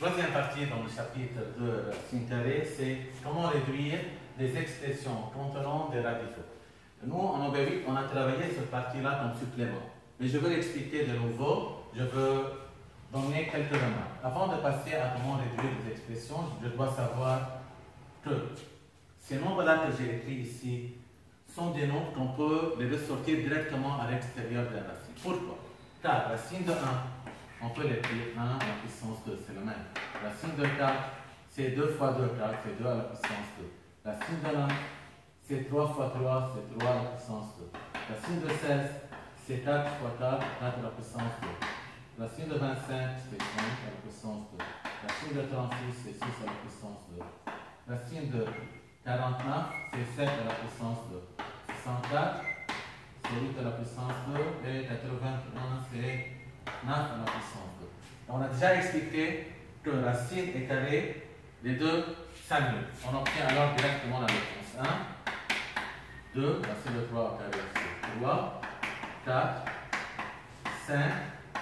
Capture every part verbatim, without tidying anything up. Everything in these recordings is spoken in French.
Troisième partie dans le chapitre de racine carrée, c'est comment réduire des expressions contenant des radicaux. Nous, en O B huit, on a travaillé cette partie-là comme supplément. Mais je veux l'expliquer de nouveau, je veux donner quelques remarques. Avant de passer à comment réduire des expressions, je dois savoir que ces nombres-là que j'ai écrits ici sont des nombres qu'on peut les ressortir directement à l'extérieur de la racine. Pourquoi? Car racine de un, on peut l'écrire un à la puissance deux, c'est le même. Racine de quatre, c'est deux fois deux, car c'est deux à la puissance deux. Racine de un, c'est trois fois trois, c'est trois à la puissance deux. Racine de seize, c'est quatre fois quatre, quatre à la puissance deux. Racine de vingt-cinq, c'est cinq à la puissance deux. Racine de trente-six, c'est six à la puissance deux. Racine de quarante-neuf, c'est sept à la puissance deux. cent quatre, c'est huit à la puissance deux. Et quatre-vingt-un, c'est neuf à la puissance deux. On a déjà expliqué que racine et carré, les deux s'annulent. On obtient alors directement la réponse. un, deux, racine de trois au carré, c'est trois, quatre, cinq,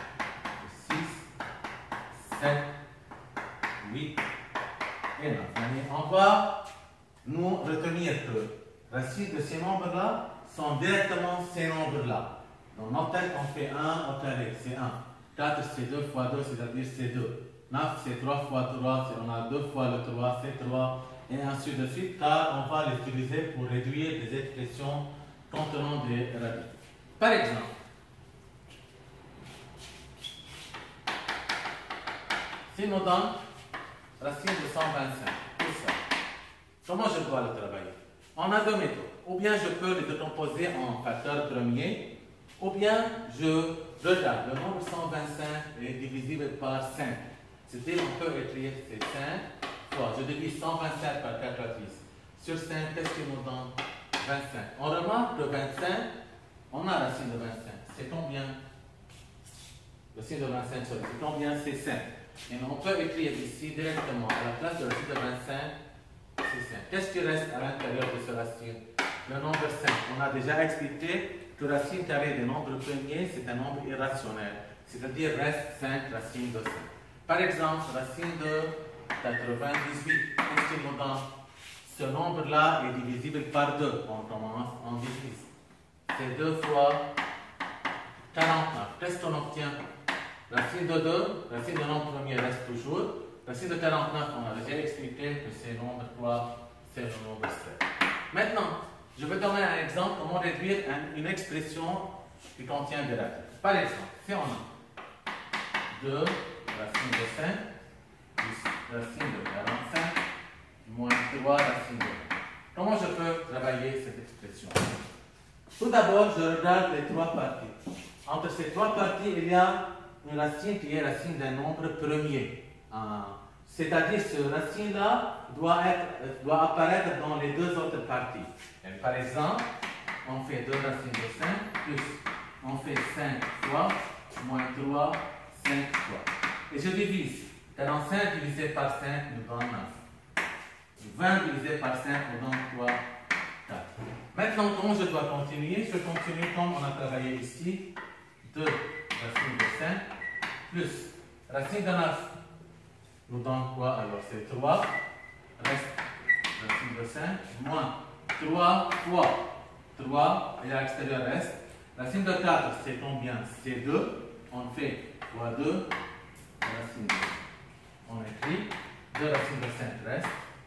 six, sept, huit et neuf. On va nous retenir que racine de ces nombres-là sont directement ces nombres-là. Dans notre tête, on fait un au carré, c'est un. quatre, c'est deux fois deux, c'est-à-dire c'est deux. neuf, c'est trois fois trois, on a deux fois le trois, c'est trois, et ainsi de suite, car on va l'utiliser pour réduire des expressions contenant des radicaux. Par exemple, si nous donne racine de cent vingt-cinq, tout ça, comment je dois le travailler? On a deux méthodes. Ou bien je peux les décomposer en facteurs premiers, ou bien je regarde le nombre cent vingt-cinq est divisible par cinq. C'est-à-dire on peut écrire c'est cinq fois, je divise cent vingt-cinq par calculatrice. Sur cinq, qu'est-ce qui nous donne vingt-cinq? On remarque que vingt-cinq, on a racine de vingt-cinq. C'est combien? Racine de vingt-cinq, c'est combien? C'est cinq. Et on peut écrire ici directement à la place de racine de vingt-cinq, c'est cinq. Qu'est-ce qui reste à l'intérieur de ce racine? Le nombre cinq. On a déjà expliqué que racine carrée des nombres premiers, c'est un nombre irrationnel. C'est-à-dire reste cinq racines de cinq. Par exemple, racine de quatre-vingt-dix-huit, qu'est-ce qu'il nous donne? Ce nombre-là est divisible par deux. On commence, on divise. C'est deux fois quarante-neuf. Qu'est-ce qu'on obtient? Racine de deux, racine de nombre premier reste toujours. Racine de quarante-neuf, on a déjà expliqué que c'est le nombre trois, c'est le nombre sept. Maintenant, je vais donner un exemple comment réduire une expression qui contient des radicaux. Par exemple, si on a deux racine de cinq plus racine de quarante-cinq moins trois racine de un. Comment je peux travailler cette expression? Tout d'abord, je regarde les trois parties. Entre ces trois parties, il y a une racine qui est racine d'un nombre premier. C'est-à-dire que ce racine-là doit, doit apparaître dans les deux autres parties. Et par exemple, on fait deux racines de cinq plus on fait cinq fois moins trois, cinq fois. Et je divise. quarante-cinq divisé par cinq nous donne neuf. vingt divisé par cinq nous donne trois, quatre. Maintenant, comment je dois continuer? Je continue comme on a travaillé ici. deux racine de cinq plus racine de neuf nous donne quoi? Alors c'est trois, reste racine de cinq, moins trois fois trois, et à l'extérieur reste. Racine de quatre, c'est combien? C'est deux. On fait fois deux, racine de deux. On écrit deux racines de cinq reste,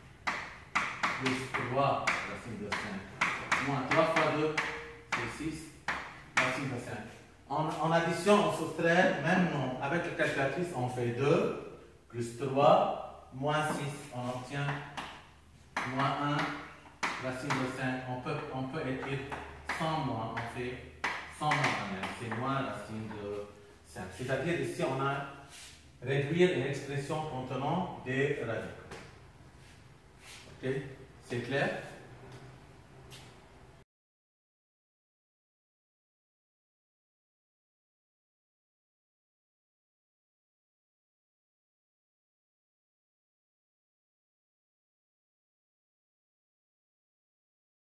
plus trois racines de cinq, moins trois fois deux, c'est six racines de cinq. En, en addition, on soustrait, même non, avec la calculatrice, on fait deux, plus trois, moins six, on obtient moins un, racine de cinq. On peut, on peut écrire cent moins, on fait cent moins un, c'est moins racine de cinq. C'est-à-dire ici, on a réduire une expression contenant des radicaux. Ok? C'est clair?